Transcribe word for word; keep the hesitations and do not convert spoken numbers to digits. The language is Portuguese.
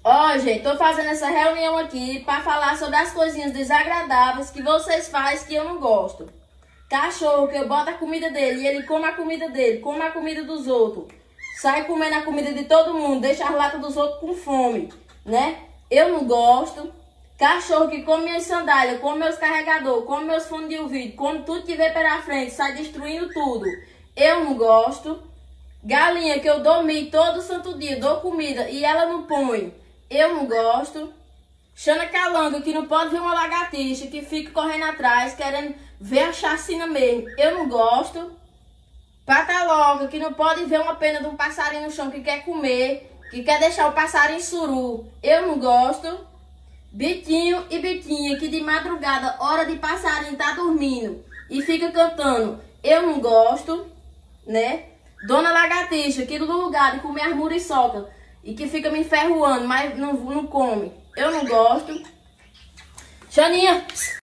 Ó, gente, tô fazendo essa reunião aqui pra falar sobre as coisinhas desagradáveis que vocês fazem que eu não gosto. Cachorro que eu boto a comida dele e ele come a comida dele, come a comida dos outros. Sai comendo a comida de todo mundo, deixa as latas dos outros com fome, né? Eu não gosto. Cachorro que come minhas sandálias, come meus carregadores, come meus fones de ouvido, come tudo que vem pela frente, sai destruindo tudo. Eu não gosto. Galinha que eu dormi todo santo dia, dou comida e ela não põe. Eu não gosto. Xana calango que não pode ver uma lagartixa, que fica correndo atrás, querendo ver a chacina mesmo. Eu não gosto. Pataloca que não pode ver uma pena de um passarinho no chão que quer comer, que quer deixar o passarinho suru. Eu não gosto. Bitinho e Bitinha que de madrugada, hora de passarinho, tá dormindo e fica cantando. Eu não gosto, né? Dona Lagartixa que no lugar de comer as muriçoca e que fica me enferruando, mas não, não come. Eu não gosto. Xaninha!